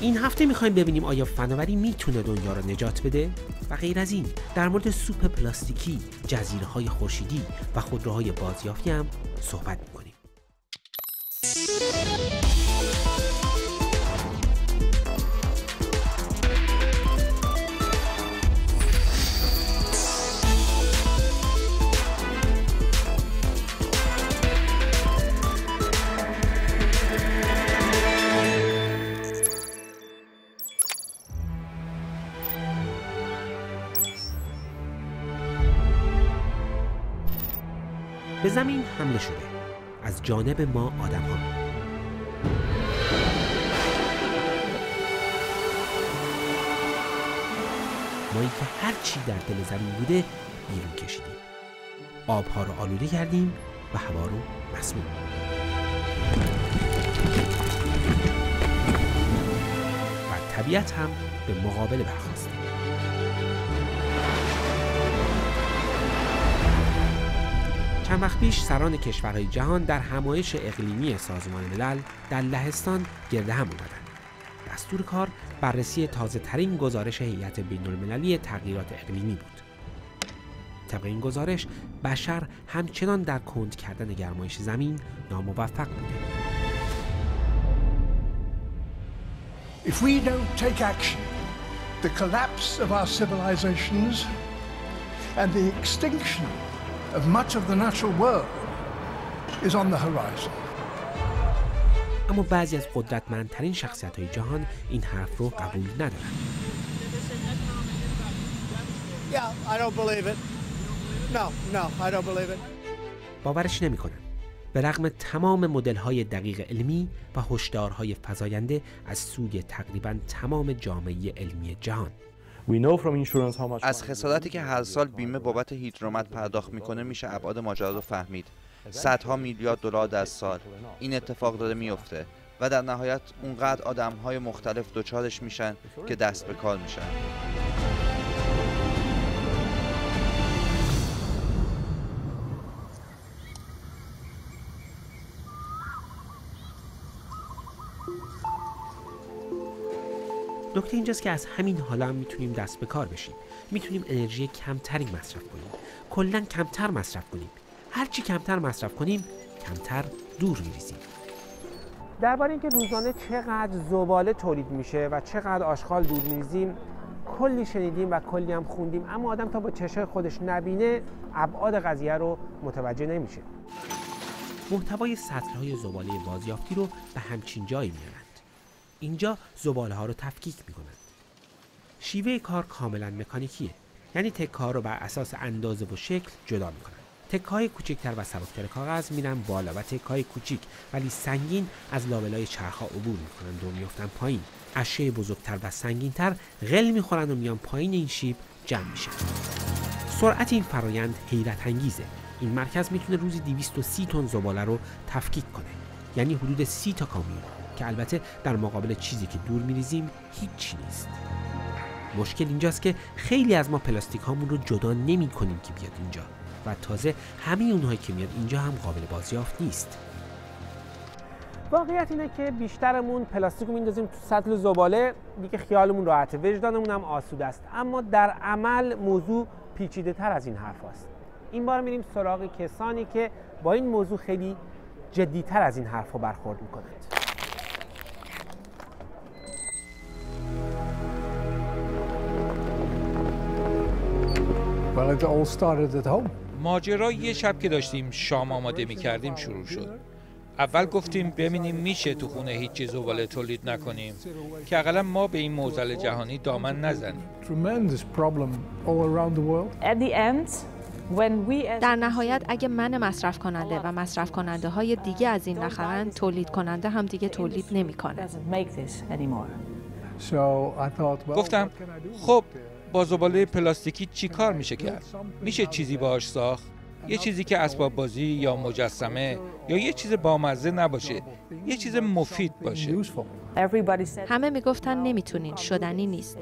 این هفته میخوایم ببینیم آیا فناوری میتونه دنیا رو نجات بده؟ و غیر از این در مورد سوپ پلاستیکی، جزیره‌های خورشیدی و خودروهای بازیافتی هم صحبت میکنیم. به زمین حمله شده از جانب ما آدم‌ها. مایی که هر چی در دل زمین بوده بیرون کشیدیم. آبها رو آلوده کردیم و هوا رو مسموم. و طبیعت هم به مقابله برخاسته. چند وقت پیش سران کشورهای جهان در همایش اقلیمی سازمان ملل در لهستان گرد هم اومدند. دستور کار بررسی تازه ترین گزارش هیئت بین‌المللی تغییرات اقلیمی بود. طبق این گزارش بشر همچنان در کند کردن گرمایش زمین ناموفق بوده. If we don't take action, the collapse of our civilizations and the extinction of much of the natural world is on the horizon. اما بعضی از قدرتمندترین شخصیت‌های جهان این حرف رو قبول ندارند. Yeah, I don't believe it. No, I don't believe it. باورش نمی‌کنن. به رغم تمام مدل‌های دقیق علمی و هشدارهای فزاینده از سوی تقریباً تمام جامعه علمی جهان. از خسارتی که هر سال بیمه بابت هیدرومت پرداخت میکنه میشه ابعاد ماجرا رو فهمید. صدها میلیارد دلار در سال این اتفاق داره میفته و در نهایت اونقدر آدم‌های مختلف دچارش میشن که دست به کار میشن. نکته اینجاست که از همین حالا هم میتونیم دست به کار بشیم. میتونیم انرژی کمتری مصرف کنیم. کلاً کمتر مصرف کنیم. هرچی کمتر مصرف کنیم، کمتر دور میریزیم. درباره اینکه روزانه چقدر زباله تولید میشه و چقدر آشغال دور میریزیم، کلی شنیدیم و کلی هم خوندیم، اما آدم تا با چشم خودش نبینه ابعاد قضیه رو متوجه نمیشه. محتوای سطل‌های زباله بازیافتی رو به همچین جایی میارن. اینجا زباله ها رو تفکیک میکنند. شیوه کار کاملا مکانیکیه، یعنی تکه ها رو بر اساس اندازه و شکل جدا میکنند. تکه های کوچکتر و سبکتر کاغذ میرن بالا و تکه های کوچیک ولی سنگین از لابلای چرخ عبور میکنند و میافتن پایین. اشیاء بزرگتر و سنگینتر غل میخورن و میان پایین این شیب جمع میشن. سرعت این فرایند حیرت انگیزه. این مرکز میتونه روزی 230 تن زباله رو تفکیک کنه، یعنی حدود 30 تا کامیون، که البته در مقابل چیزی که دور میریزیم هیچی نیست. مشکل اینجاست که خیلی از ما پلاستیک هامون رو جدا نمی کنیم که بیاد اینجا و تازه همه اونهایی که میاد اینجا هم قابل بازیافت نیست. واقعیت اینه که بیشترمون پلاستیک رو میندازیم تو سطل زباله، دیگه خیالمون راحته، وجدانمون هم آسوده است، اما در عمل موضوع پیچیده تر از این حرف هست. این بار میریم سراغ کسانی که با این موضوع خیلی جدی‌تر از این حرفا برخورد میکنند. Well, it all started at home. ماجرا یه شب که داشتیم شام آماده می‌کردیم شروع شد. اول گفتیم ببینیم میشه تو خونه هیچ چیز زباله تولید نکنیم که حداقل ما به این معضل جهانی دامن نزنیم. در نهایت اگه من مصرف کننده و مصرف کننده های دیگه از این نخرن، تولید کننده هم دیگه تولید نمی‌کنه. گفتم خب با زباله پلاستیکی چی کار میشه کرد؟ میشه چیزی باهاش ساخت؟ یه چیزی که اسباب بازی یا مجسمه یا یه چیز بامزه نباشه، یه چیز مفید باشه. همه میگفتن نمیتونین، شدنی نیست.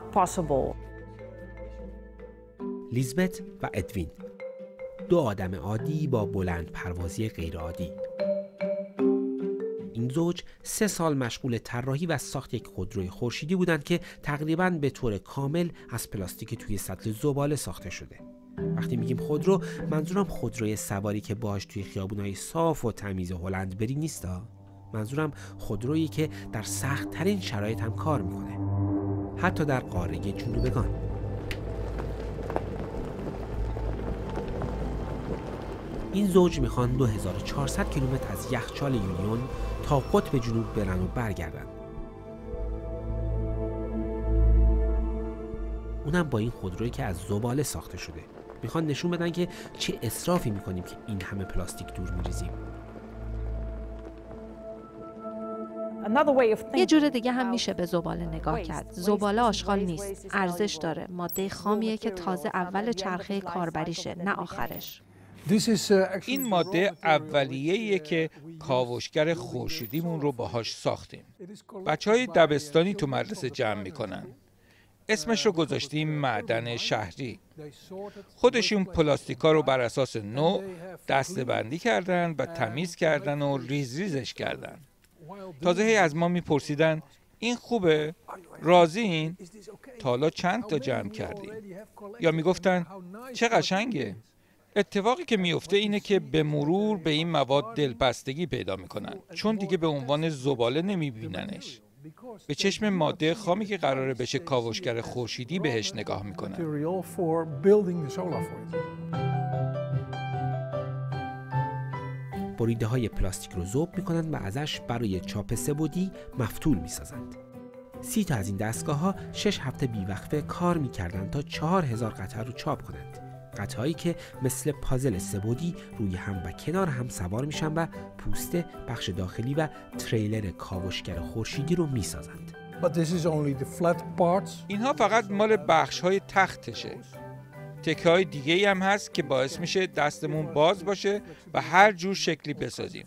لیزبت و ادوین، دو آدم عادی با بلند پروازی غیر عادی. این زوج 3 سال مشغول طراحی و ساخت یک خودروی خورشیدی بودند که تقریباً به طور کامل از پلاستیک توی سطل زباله ساخته شده. وقتی میگیم خودرو، منظورم خودروی سواری که باهاش توی خیابونای صاف و تمیز هلند بری نیستا. منظورم خودرویی که در سخت‌ترین شرایط هم کار میکنه، حتی در قاره جنوبگان. این زوج میخوان 2400 کیلومتر از یخچال یونیون تا قطب جنوب برن و برگردن. اونم با این خودرویی که از زباله ساخته شده. میخوان نشون بدن که چه اسرافی میکنیم که این همه پلاستیک دور میریزیم. یه جور دیگه هم میشه به زباله نگاه کرد. زباله آشغال نیست، ارزش داره. ماده خامیه که تازه اول چرخه کاربریشه، نه آخرش. این ماده اولیه‌ایه که کاوشگر خورشیدیمون رو باهاش ساختیم. بچه‌های دبستانی تو مدرسه جمع میکنن. اسمش رو گذاشتیم معدن شهری. خودشون پلاستیکا رو بر اساس نوع دسته‌بندی کردن و تمیز کردن و ریز ریزش کردن. تازه هی از ما میپرسیدن این خوبه؟ راضیین؟ تا حالا چند تا جمع کردیم؟ یا میگفتن چه قشنگه؟ اتفاقی که میفته اینه که به مرور به این مواد دلبستگی پیدا میکنن، چون دیگه به عنوان زباله نمیبیننش. به چشم ماده خامی که قراره بشه کاوشگر خورشیدی بهش نگاه میکنن. بریده های پلاستیک رو ذوب میکنن و ازش برای چاپ سه‌بعدی مفتول میسازند. 30 تا از این دستگاه ها 6 هفته بیوقفه کار میکردن تا 4000 قطعه رو چاپ کنند. قطعه‌هایی که مثل پازل سه‌بعدی روی هم و کنار هم سوار میشن و پوسته، بخش داخلی و تریلر کاوشگر خورشیدی رو میسازند. اینها فقط مال بخش‌های تختشه. تکه‌های دیگه‌ای هم هست که باعث میشه دستمون باز باشه و هر جور شکلی بسازیم.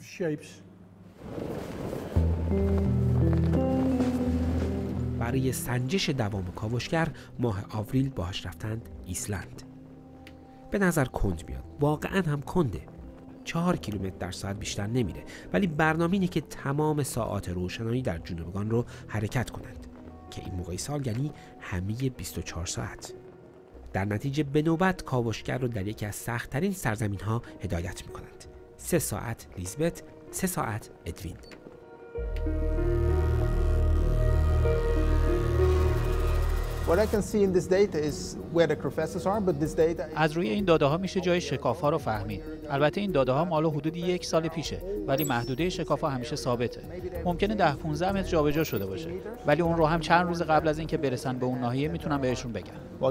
برای سنجش دوام کاوشگر ماه آوریل باهاش رفتند ایسلند. به نظر کند میاد، واقعا هم کنده. 4 کیلومتر در ساعت بیشتر نمیره، ولی برنامه اینه که تمام ساعات روشنایی در جنوبگان رو حرکت کنند که این موقع سال یعنی همه 24 ساعت. در نتیجه به نوبت کاوشگر رو در یکی از سخت‌ترین سرزمین‌ها هدایت می‌کنند. 3 ساعت لیزبت، 3 ساعت ادوین. از روی این داده ها میشه جای شکاف ها رو فهمید. البته این داده ها مال حدود 1 سال پیشه، ولی محدوده شکاف ها همیشه ثابته. ممکنه 10-15 متر جابجا شده باشه، ولی اون رو هم چند روز قبل از اینکه برسن به اون ناحیه میتونن بهشون بگن.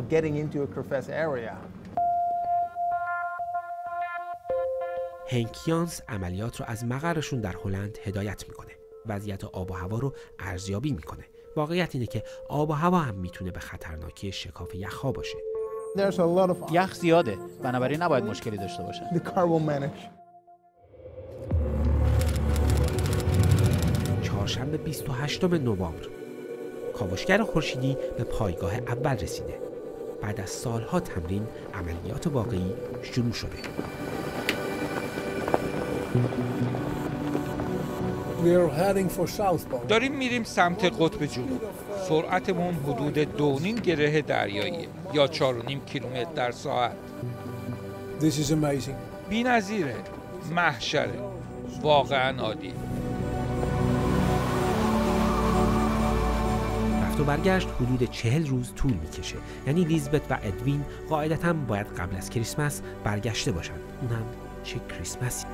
هنک یانس عملیات رو از مقرشون در هلند هدایت میکنه. وضعیت آب و هوا رو ارزیابی میکنه. واقعیت اینه که آب و هوا هم میتونه به خطرناکی شکاف یخ‌ها باشه. یخ زیاده، بنابراین نباید مشکلی داشته باشه. چهارشنبه 28 نوامبر کاوشگر خورشیدی به پایگاه اول رسیده. بعد از سالها تمرین عملیات واقعی شروع شده. داریم میریم سمت قطب جنوب. سرعتمون حدود 2.5 گره دریایی یا 4.5 کیلومتر در ساعت. بی‌نظیره، محشره، واقعا عالی. رفت و برگشت حدود 40 روز طول میکشه. یعنی لیزبت و ادوین قاعدتاً باید قبل از کریسمس برگشته باشن. اونم چه کریسمسی.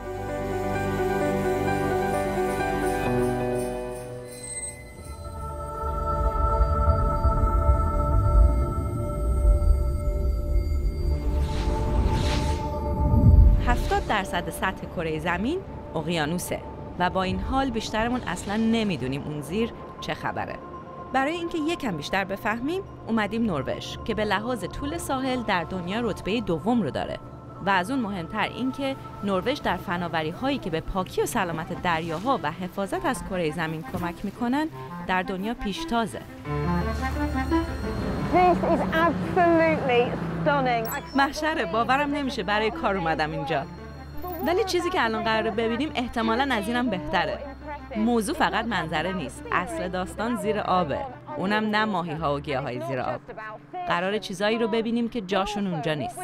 درصد سطح کره زمین اقیانوسه و با این حال بیشترمون اصلا نمیدونیم اون زیر چه خبره. برای اینکه یکم بیشتر بفهمیم اومدیم نروژ که به لحاظ طول ساحل در دنیا رتبه دوم رو داره و از اون مهمتر این که نروژ در فناوری هایی که به پاکی و سلامت دریاها و حفاظت از کره زمین کمک میکنن در دنیا پیشتازه. محشره، باورم نمیشه برای کار اومدم اینجا. ولی چیزی که الان قراره ببینیم احتمالاً از اینم بهتره. موضوع فقط منظره نیست، اصل داستان زیر آبه، اونم نه ماهی ها و گیاهای زیر آب. قرار چیزایی رو ببینیم که جاشون اونجا نیست.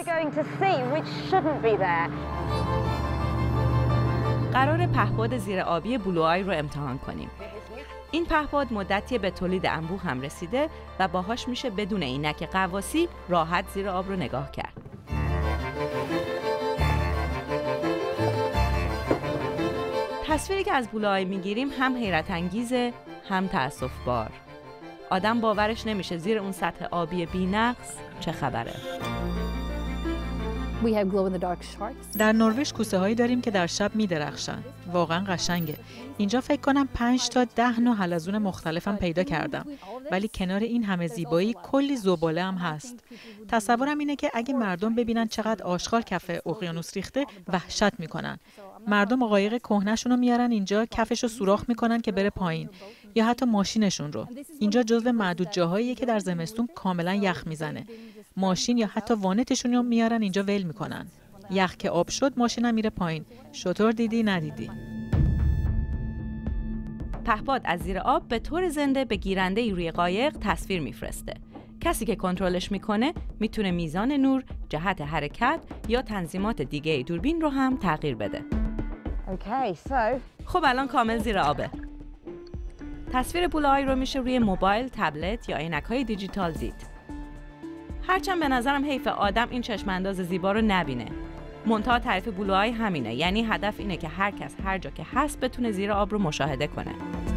قرار پهپاد زیر آبی بلو آی رو امتحان کنیم. این پهپاد مدتی به تولید انبوه هم رسیده و باهاش میشه بدون عینک غواصی راحت زیر آب رو نگاه کرد. تصویری که از بلو آی میگیریم هم حیرت انگیزه هم تأسف بار. آدم باورش نمیشه زیر اون سطح آبی بی‌نقص چه خبره. در نروژ کوسه هایی داریم که در شب می درخشن. واقعا قشنگه. اینجا فکر کنم 5 تا 10 نوع حلزون مختلفم پیدا کردم. ولی کنار این همه زیبایی کلی زباله هم هست. تصورم اینه که اگه مردم ببینن چقدر آشغال کف اقیانوس ریخته وحشت میکنن. مردم قایق کهنه‌شون رو میارن اینجا، کفش رو سوراخ میکنن که بره پایین، یا حتی ماشینشون رو. اینجا جزو معدود جاهاییه که در زمستون کاملا یخ میزنه. ماشین یا حتی وانتشون رو میارن اینجا ول میکنن. یخ که آب شد ماشینم میره پایین. شطور دیدی ندیدی؟ پهپاد از زیر آب به طور زنده به گیرنده‌ای روی قایق تصویر میفرسته. کسی که کنترلش میکنه میتونه میزان نور، جهت حرکت یا تنظیمات دیگه دوربین رو هم تغییر بده. خب الان کامل زیر آبه. تصویر بلو آی رو میشه روی موبایل، تبلت یا عینک‌های دیجیتال دید. هرچند به نظرم حیف آدم این چشمانداز زیبا رو نبینه. منتها تعریف بلو آی همینه، یعنی هدف اینه که هر کس هر جا که هست بتونه زیر آب رو مشاهده کنه.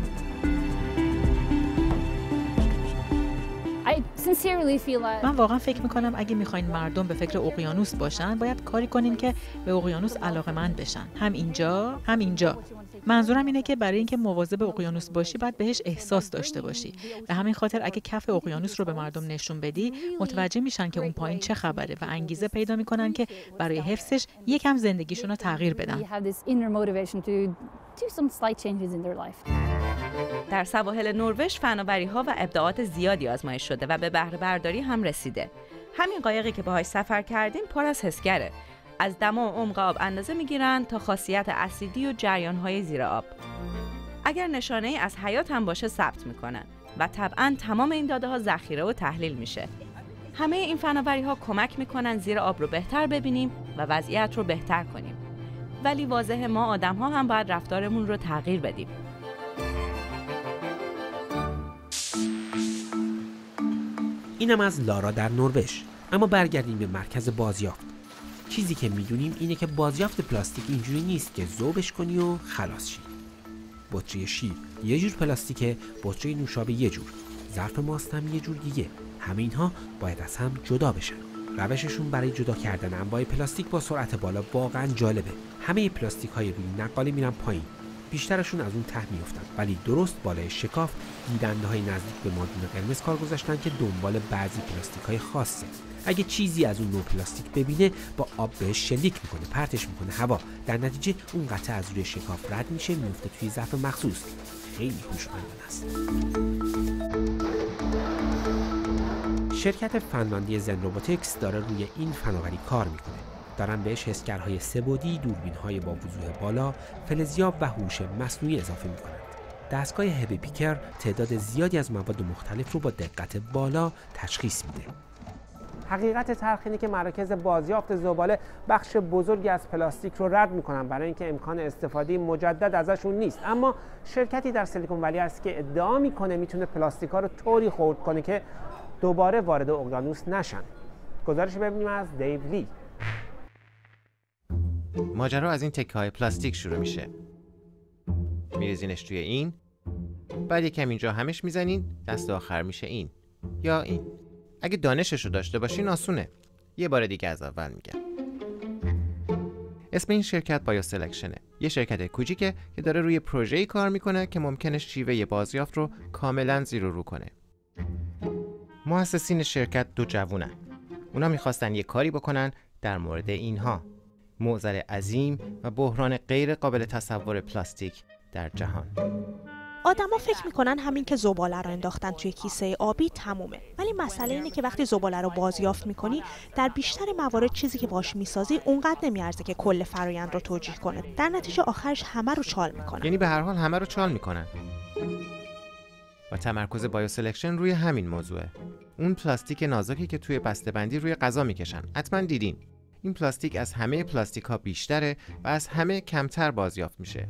من واقعا فکر میکنم اگه میخواین مردم به فکر اقیانوس باشن باید کاری کنین که به اقیانوس علاقه‌مند بشن، هم اینجا هم اینجا. منظورم اینه که برای اینکه مواظب اقیانوس باشی باید بهش احساس داشته باشی. به همین خاطر اگه کف اقیانوس رو به مردم نشون بدی متوجه میشن که اون پایین چه خبره و انگیزه پیدا میکنن که برای حفظش یکم زندگیشون رو تغییر بدن. در سواحل نروژ فناوری‌ها و ابداعات زیادی آزمایش شده و به بهره برداری هم رسیده. همین قایقی که باهاش سفر کردیم پر از حسگره. از دما و عمق آب اندازه میگیرن تا خاصیت اسیدی و جریان‌های زیر آب. اگر نشانه‌ای از حیات هم باشه ثبت میکنن و طبعاً تمام این داده‌ها ذخیره و تحلیل میشه. همه این فناوری‌ها کمک میکنن زیر آب رو بهتر ببینیم و وضعیت رو بهتر کنیم. ولی واضحه ما آدم‌ها هم باید رفتارمون رو تغییر بدیم. اینم از لارا در نروژ. اما برگردیم به مرکز بازیافت. چیزی که میدونیم اینه که بازیافت پلاستیک اینجوری نیست که ذوبش کنی و خلاص شی. بطری شیر یه جور پلاستیکه، بطری نوشابه یه جور، ظرف ماست هم یه جور دیگه. همه اینها باید از هم جدا بشن. روششون برای جدا کردن انواع پلاستیک با سرعت بالا واقعا جالبه. همه پلاستیک های روی نقاله میرن پایین، بیشترشون از اون ته میافتن، ولی درست بالای شکاف گیرنده های نزدیک به مادون قرمز کار گذاشتن که دنبال بعضی پلاستیک های خاصه. اگه چیزی از اون نوع پلاستیک ببینه با آب بهش شلیک میکنه، پرتش میکنه هوا. در نتیجه اون قطعه از روی شکاف رد میشه، میفته توی ظرف مخصوص. خیلی هوشمندانه است. شرکت فنلاندی زن روبوتیکس داره روی این فناوری کار میکنه. دارن بهش حسگرهای سه‌بعدی، دوربین‌های با وضوح بالا، فلزیاب و هوش مصنوعی اضافه میکنند. دستگاه هبی پیکر تعداد زیادی از مواد مختلف رو با دقت بالا تشخیص میده. حقیقت تلخ اینه که مراکز بازیافت زباله بخش بزرگی از پلاستیک رو رد میکنن برای اینکه امکان استفاده مجدد ازشون نیست. اما شرکتی در سیلیکون ولی است که ادعا میکنه میتونه پلاستیک‌ها رو طوری خرد کنه که دوباره وارد اقیانوس نشن. گزارش ببینیم از دیو لی. ماجرا از این تکه‌های پلاستیک شروع میشه. میریزینش توی این، بعد یکم اینجا همش میزنین، دست آخر میشه این یا این. اگه دانشش رو داشته باشین آسونه. یه بار دیگه از اول میگم. اسم این شرکت بایو سلکشنه. یه شرکت کوچیکه که داره روی پروژه‌ای کار میکنه که ممکنه شیوه بازیافت رو کاملا زیر و رو کنه. مؤسسین شرکت دو جوونن. اونا میخواستن یه کاری بکنن در مورد اینها. معضل عظیم و بحران غیر قابل تصور پلاستیک در جهان. آدما فکر میکنن همین که زباله رو انداختن توی کیسه آبی تمومه، ولی مسئله اینه که وقتی زباله رو بازیافت میکنی، در بیشتر موارد چیزی که باش میسازی اونقدر نمیارزه که کل فرآیند رو توجیه کنه. در نتیجه آخرش همه رو چال میکنن. یعنی به هر حال همه رو چال میکنن. و تمرکز بایوسلکشن روی همین موضوعه. اون پلاستیک نازکی که توی بسته‌بندی روی غذا میکشن. حتما دیدین. این پلاستیک از همه پلاستیک ها بیشتره و از همه کمتر بازیافت میشه.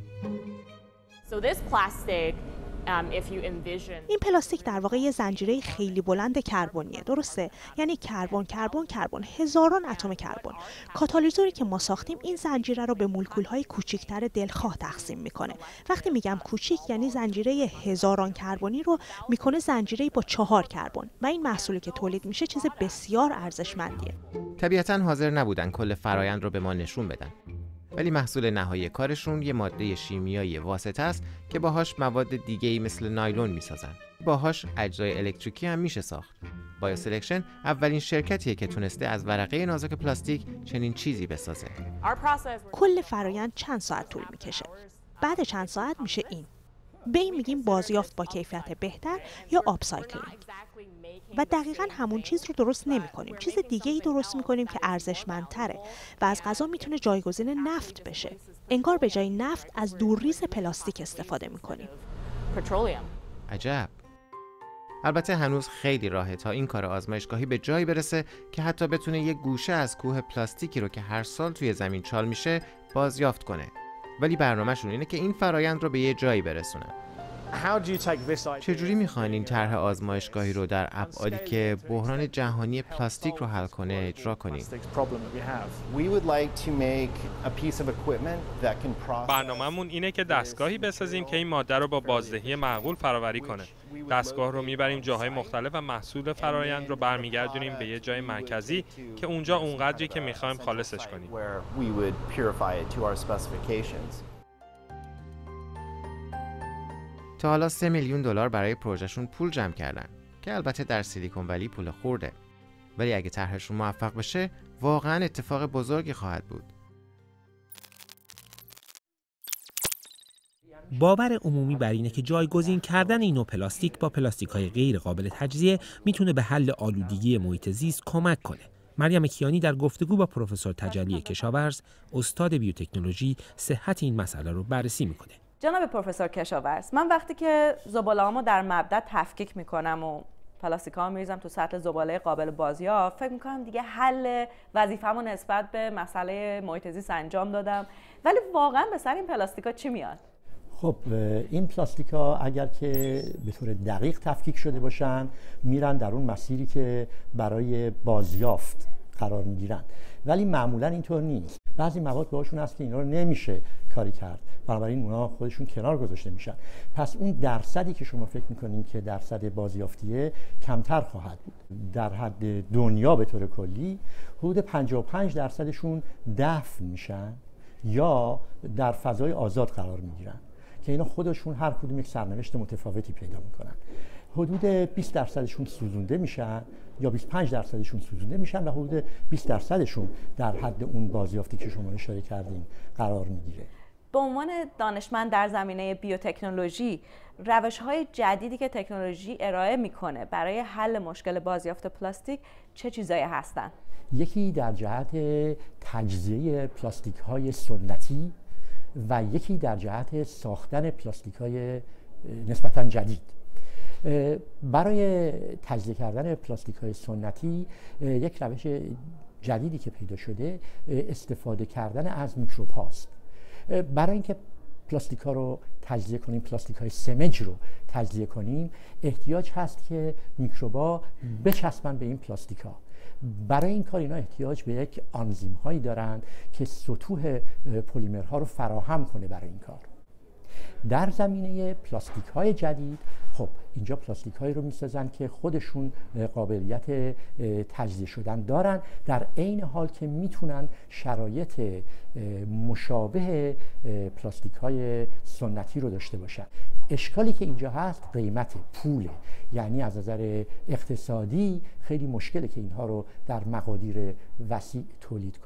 این پلاستیک در واقع یه زنجیره خیلی بلند کربنیه، درسته؟ یعنی کربن کربن کربن، هزاران اتم کربن. کاتالیزوری که ما ساختیم این زنجیره رو به مولکول‌های کوچکتر دلخواه تقسیم میکنه. وقتی میگم کوچیک یعنی زنجیره هزاران کربنی رو میکنه زنجیره با 4 کربن و این محصولی که تولید میشه چیز بسیار ارزشمندیه. طبیعتاً حاضر نبودن کل فرآیند رو به ما نشون بدن. ولی محصول نهایی کارشون یه ماده شیمیایی واسطه است که باهاش مواد دیگه‌ای مثل نایلون میسازن. باهاش اجزای الکتریکی هم میشه ساخت. بایوسلکشن اولین شرکتیه که تونسته از ورقه نازک پلاستیک چنین چیزی بسازه. کل فرآیند چند ساعت طول میکشه. بعد چند ساعت میشه این. به این میگیم بازیافت با کیفیت بهتر یا آپسایکلینگ. و دقیقاً همون چیز رو درست نمی‌کنیم. چیز دیگه‌ای درست می‌کنیم که ارزشمندتره و از قضا میتونه جایگزین نفت بشه. انگار به جای نفت از دورریز پلاستیک استفاده می‌کنیم. عجب. البته هنوز خیلی راهه تا این کار آزمایشگاهی به جایی برسه که حتی بتونه یه گوشه از کوه پلاستیکی رو که هر سال توی زمین چال میشه بازیافت کنه. ولی برنامه‌شون اینه که این فرآیند رو به یه جایی برسونن. چجوری میخواین این طرح آزمایشگاهی رو در ابعادی که بحران جهانی پلاستیک رو حل کنه اجرا کنیم؟ برنامه‌مون اینه که دستگاهی بسازیم که این ماده رو با بازدهی معقول فراوری کنه. دستگاه رو میبریم جاهای مختلف و محصول فرآیند رو برمیگردونیم به یه جای مرکزی که اونجا اونقدری که میخوایم خالصش کنیم. تا حالا $3 میلیون برای پروژهشون پول جمع کردن که البته در سیلیکون ولی پول خورده. ولی اگه طرحشون موفق بشه واقعا اتفاق بزرگی خواهد بود. باور عمومی بر اینه که جایگزین کردن این نوع پلاستیک با پلاستیک‌های غیر قابل تجزیه میتونه به حل آلودگی محیط زیست کمک کنه. مریم کیانی در گفتگو با پروفسور تجلی کشاورز، استاد بیوتکنولوژی، صحت این مسئله رو بررسی میکنه. جناب پروفسور کشاورز، من وقتی که زباله‌هامو در مبدا تفکیک میکنم و پلاستیک‌ها میریزم تو سطل زباله قابل بازیافت، فکر میکنم دیگه حل وظیفه‌مو نسبت به مسئله محیط زیست انجام دادم. ولی واقعا به سر این پلاستیک‌ها چی میاد؟ خب این پلاستیک‌ها اگر که به طور دقیق تفکیک شده باشن میرن در اون مسیری که برای بازیافت قرار میگیرن، ولی معمولا اینطور نیست. بعضی مواد باهاشون هست که اینا رو نمیشه کاری کرد، بنابراین اونا خودشون کنار گذاشته میشن. پس اون درصدی که شما فکر میکنین که درصد بازیافتیه کمتر خواهد بود. در حد دنیا به طور کلی حدود 55% دفن میشن یا در فضای آزاد قرار میگیرن که اینا خودشون هر کدوم یک سرنوشت متفاوتی پیدا میکنن. حدود 20% سوزونده میشن یا 25% سوزونده میشن و حدود 20% در حد اون بازیافتی که شما اشاره کردین قرار میگیره. به عنوان دانشمند در زمینه بیوتکنولوژی، روش‌های جدیدی که تکنولوژی ارائه میکنه برای حل مشکل بازیافت پلاستیک چه چیزایی هستن؟ یکی در جهت تجزیه پلاستیک‌های سنتی و یکی در جهت ساختن پلاستیک‌های نسبتاً جدید. برای تجزیه کردن پلاستیک‌های سنتی یک روش جدیدی که پیدا شده استفاده کردن از میکروب هاست. برای اینکه پلاستیک ها رو تجزیه کنیم، پلاستیک های سمج رو تجزیه کنیم، احتیاج هست که میکروبا بچسبن به این پلاستیک ها. برای این کار اینا احتیاج به یک آنزیم هایی دارن که سطوح پلیمرها رو فراهم کنه برای این کار. در زمینه پلاستیک های جدید، خب اینجا پلاستیک هایی رو میسازن که خودشون قابلیت تجزیه شدن دارن، در عین حال که میتونن شرایط مشابه پلاستیک های سنتی رو داشته باشن. اشکالی که اینجا هست قیمت پوله، یعنی از نظر اقتصادی خیلی مشکله که اینها رو در مقادیر وسیع تولید کنن.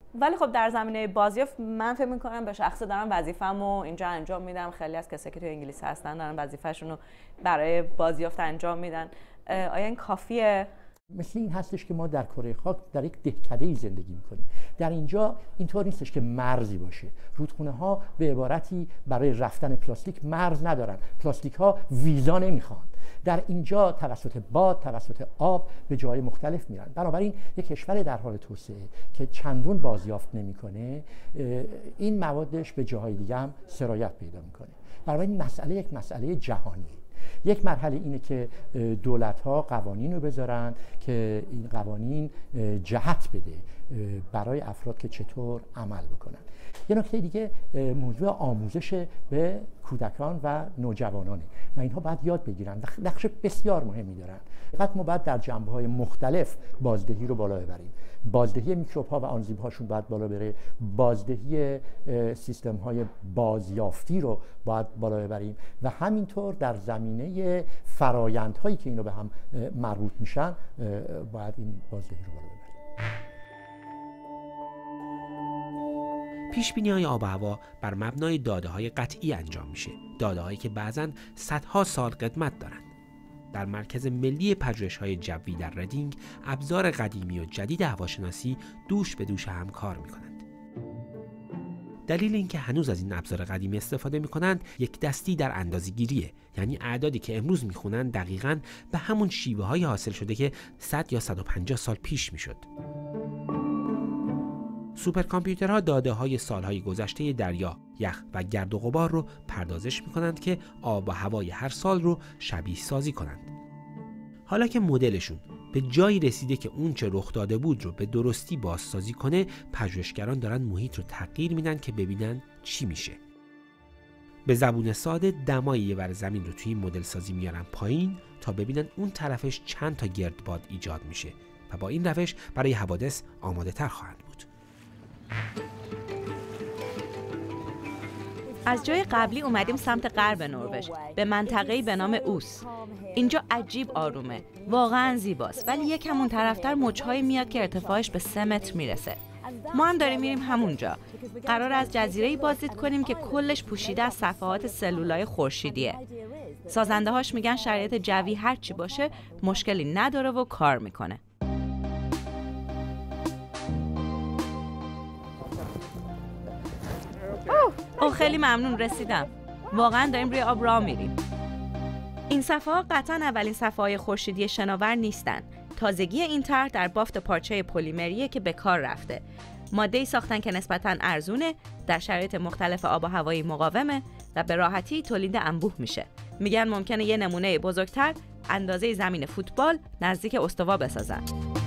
ولی خب در زمینه بازیافت من فکر می‌کنم به شخصه دارم وظیفه‌مو اینجا انجام میدم. خیلی از کسایی که تو انگلیس هستن دارن وظیفه‌شون رو برای بازیافت انجام میدن. آیا این کافیه؟ مثل این هستش که ما در کره خاک در یک دهکده‌ای زندگی می‌کنیم. در اینجا اینطور نیستش که مرزی باشه. رودخونه‌ها به عبارتی برای رفتن پلاستیک مرز ندارن. پلاستیک‌ها ویزا نمیخوان. در اینجا توسط باد، توسط آب به جای مختلف میرن. بنابراین یک کشور در حال توسعه که چندون بازیافت نمیکنه، این موادش به جاهای دیگه هم سرایت پیدا میکنه. بنابراین مسئله یک مسئله جهانیه. یک مرحله اینه که دولت‌ها قوانین رو بذارن که این قوانین جهت بده برای افراد که چطور عمل بکنن. یه نکته دیگه موضوع آموزش به کودکان و نوجوانانه و اینها باید یاد بگیرن، نقش بسیار مهمی دارن. فقط ما باید در جنبه‌های مختلف بازدهی رو بالا ببریم. بازدهی میکروب‌ها و آنزیم‌هاشون باید بالا بره، بازدهی سیستم‌های بازیافتی رو باید بالا ببریم و همینطور در زمینه فرآیندهایی که اینو به هم مربوط میشن باید این بازدهی رو بالا ببریم. پیش‌بینی‌های آب و هوا بر مبنای داده‌های قطعی انجام میشه، داده‌هایی که بعضاً صدها سال قدمت دارند. در مرکز ملی پژوهش‌های جوی در ردینگ، ابزار قدیمی و جدید هواشناسی دوش به دوش هم کار می‌کنند. دلیل اینکه هنوز از این ابزار قدیمی استفاده می‌کنند، یک دستی در اندازه‌گیریه، یعنی اعدادی که امروز می‌خونند دقیقاً به همون شیوه‌های حاصل شده که 100 یا 150 سال پیش می‌شد. سوپرکامپیوترها داده‌های سالهای گذشته دریا، یخ و گرد و غبار رو پردازش می‌کنند که آب و هوای هر سال رو شبیه سازی کنند. حالا که مدلشون به جایی رسیده که اون چه رخ داده بود رو به درستی بازسازی کنه، پژوهشگران دارن محیط رو تغییر میدن که ببینن چی میشه. به زبون ساده دمای یه ور زمین رو توی این مدل سازی میارن پایین تا ببینن اون طرفش چند تا گردباد ایجاد میشه و با این روش برای حوادث آماده تر خواهند بود. از جای قبلی اومدیم سمت غرب نروژ به منطقه‌ای به نام اوس. اینجا عجیب آرومه، واقعا زیباست، ولی یکم اون طرفتر موج‌هایی میاد که ارتفاعش به 3 متر میرسه. ما هم داریم میریم همونجا. قرار از جزیره‌ای بازدید کنیم که کلش پوشیده از صفحات سلولای خورشیدیه. سازنده‌هاش میگن شرایط جوی هر چی باشه مشکلی نداره و کار میکنه. خیلی ممنون، رسیدم. واقعا داریم روی آب راه میریم. این صفحه‌ها قطعاً اولین صفحه‌های خورشیدی شناور نیستن. تازگی این طرح در بافت پارچه پلیمریه که به کار رفته. ماده‌ای ساختن که نسبتاً ارزونه، در شرایط مختلف آب و هوایی مقاومه و به راحتی تولید انبوه میشه. میگن ممکنه یه نمونه بزرگتر اندازه زمین فوتبال نزدیک استوا بسازن.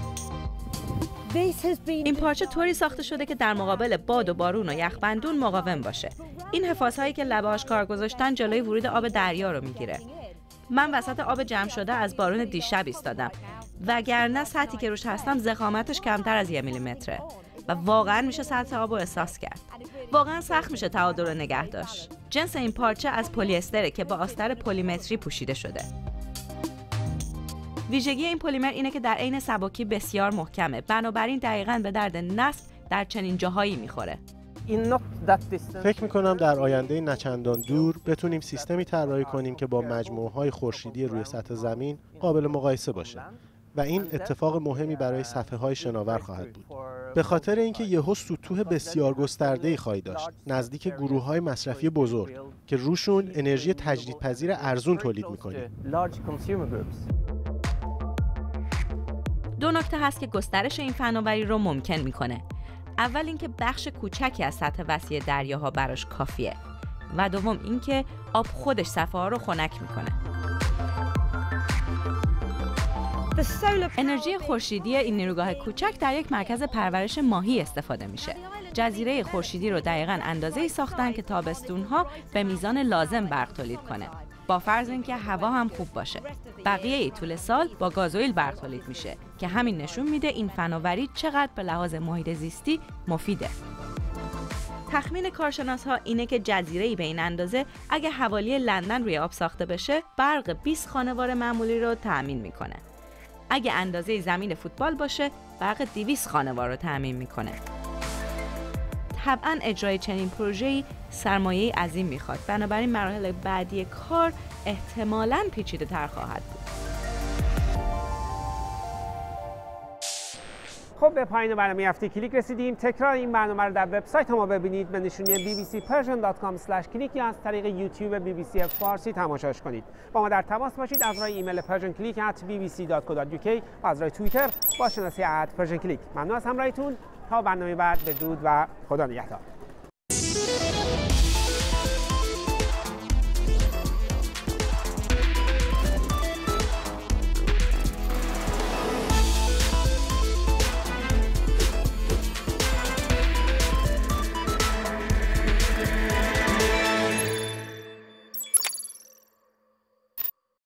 این پارچه طوری ساخته شده که در مقابل باد و بارون و یخبندون مقاوم باشه. این حفاظهایی که لبه‌هاش کار گذاشتن جلوی ورود آب دریا رو میگیره. من وسط آب جمع شده از بارون دیشب ایستادم، وگرنه سطحی که روش هستم ضخامتش کمتر از 1 میلیمتره و واقعا میشه سطح آب رو احساس کرد. واقعا سخت میشه تعادل رو نگه داشت. جنس این پارچه از پلی استره که با آستر پلیمتری پوشیده شده. ویژگی این پلیمر اینه که در عین سبکی بسیار محکمه، بنابراین دقیقاً به درد نصب در چنین جاهایی میخوره. فکر میکنم در آینده نچندان دور بتونیم سیستمی طراحی کنیم که با مجموعه‌های خورشیدی روی سطح زمین قابل مقایسه باشه و این اتفاق مهمی برای صفحه‌های شناور خواهد بود. به خاطر اینکه یهو سطوح بسیار گسترده‌ای خواهی داشت نزدیک گروه‌های مصرفی بزرگ که روشون انرژی تجدیدپذیر ارزون تولید می‌کنیم. 2 نکته هست که گسترش این فناوری رو ممکن میکنه. اول اینکه بخش کوچکی از سطح وسیع دریاها براش کافیه و دوم اینکه آب خودش صفحه‌ها رو خنک میکنه. انرژی خورشیدی این نیروگاه کوچک در یک مرکز پرورش ماهی استفاده میشه. جزیره خورشیدی رو دقیقاً اندازه‌ای ساختن که تابستون‌ها به میزان لازم برق تولید کنه، با فرض اینکه هوا هم خوب باشه. بقیه طول سال با گازوئیل برق تولید میشه که همین نشون میده این فناوری چقدر به لحاظ محیط زیستی مفیده. تخمین کارشناس‌ها اینه که جزیره‌ای به این اندازه اگه حوالی لندن روی آب ساخته بشه، برق 20 خانوار معمولی رو تأمین میکنه. اگه اندازه زمین فوتبال باشه، برق 200 خانوار رو تأمین میکنه. طبعاً اجرای چنین پروژه‌ای سرمایه عظیم میخواد. بنابراین مراحل بعدی کار احتمالاً پیچیده‌تر خواهد بود. خب به پایان برنامه هفته کلیک رسیدیم. تکرار این برنامه رو در وبسایت ما ببینید به نشونی bbcpersian.com/click یا از طریق یوتیوب BBC فارسی تماشاش کنید. با ما در تماس باشید از راه ایمیل persianclick@bbc.co.uk و از راه توییتر با شناسی @persianclick. ممنون از همراهیتون. تا برنامه بعد بدرود و خدا نگهدار.